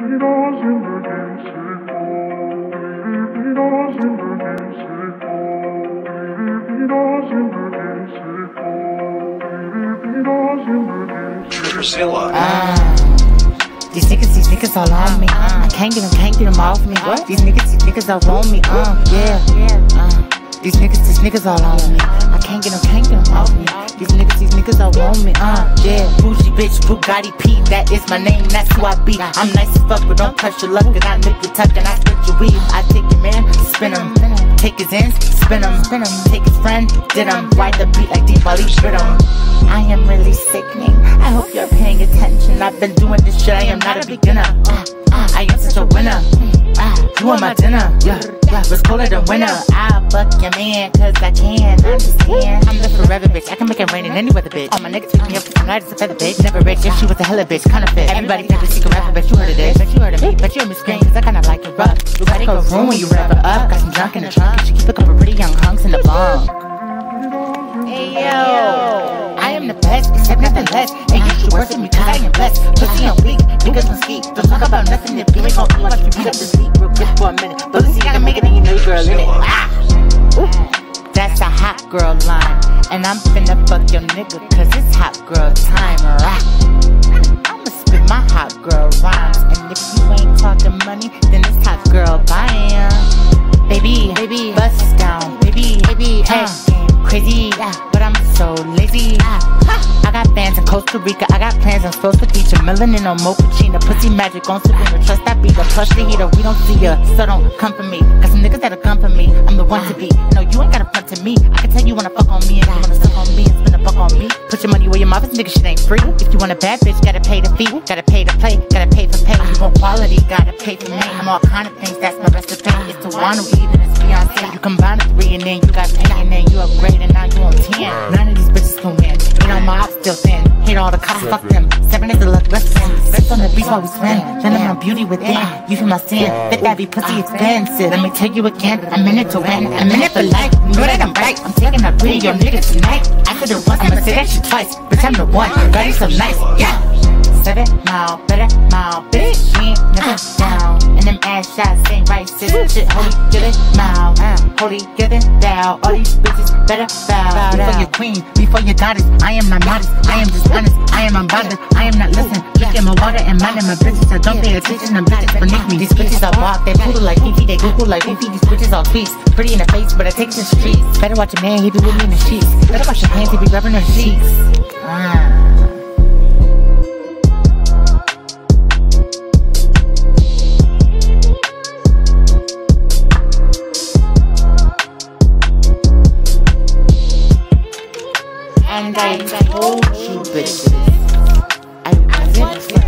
These niggas all on me. I can't get them off me. These niggas all on me. Yeah. These niggas all on me. I can't get them off me. These niggas all on me. Yeah. Bougie bitch, Bugatti P, that is my name, that's who I be. I'm nice as fuck, but don't touch your luck, and I nip your tuck and I split your weave. I take your man, spin him. Take his ends, spin him. Take his friend, did him. Ride the beat like Deep Bali, spit him. I am really sickening. I hope you're paying attention. I've been doing this shit, I am not a beginner. I am such a winner. You want my dinner? Yeah. It's colder than winter. I'll fuck your man, cause I can understand. I'm the forever bitch, I can make it rain in any weather, bitch. All my niggas pick me up, cause tonight is a feather, bitch. Never rich, if she was a hella bitch, counterfeit. Everybody think the secret rapper, bet you heard of this. Bet you heard of me, bet you heard me scream, cause I kinda like it rough. You gotta go room when you wrap it up. Got some junk in the trunk, and she keep a couple pretty young hunks in the bunk. Hey yo, I am the best, except nothing less. And you should worship me, cause I am blessed. Pussy on weak, niggas on ski. Don't talk about nothing if you ain't gon' eat. Watch you beat up the sleep real quick for a minute. But let's see, I can make it and you know your girl in it. That's a hot girl line. And I'm finna fuck your nigga, cause it's hot girl time. I'ma spit my hot girl rhymes. And if you ain't talking money, then it's hot girl buying. Baby, bust down, baby, head game crazy, but I'm so lazy. I got fans in Costa Rica, I got plans, I'm supposed to feature melanin on mochaccino, pussy magic on Sabrina, trust that beat, plus the heater, we don't see ya, so don't come for me. Got some niggas that'll come for me, I'm the one to be. No, you ain't gotta front to me, I can tell you wanna fuck on me, and you wanna suck on me, and spend the fuck on me. Put your money where your mouth is, nigga, shit ain't free. If you want a bad bitch, gotta pay the fee, gotta pay to play, gotta pay for pay. You want quality, gotta pay for me. I'm all kind of things, that's my recipe. It's to wanna even it's Beyonce. You combine the 3 and then you got 10, and then you upgrade and now you on 10. None of these bitches can win. You know my ops still thin. Hate all the cops, fuck them. 7 is the luck, let's spin. Rest on the beach while we swim. Feeling my beauty within. You feel my sin. That daddy pussy expensive. Let me tell you again. I'm in it to win. I'm in it for life. You know that I'm right. I'm taking a pretty your nigga tonight. After the once, I'ma say that shit twice. Bitch, I'm the one. Got it so nice. Yeah. 7 mile, better mile, bitch. She ain't never down. And them ass shots ain't right, sis. Shit, holy, get it, mile. Holy, get it, down. All these bitches better bow. Before your queen, before your goddess. I am not modest, I am just honest. I am unbothered, I am not listening. Drinking my water and minding my business. I don't pay attention, them bitches beneath me. These bitches I walk, they poodle like Kiki, they Google like Goofy. These bitches all tweets, pretty in the face, but I take to the streets. Better watch a man, he be with me in the sheets. Better wash your hands, he be rubbing her sheets. And I told you bitches, I wasn't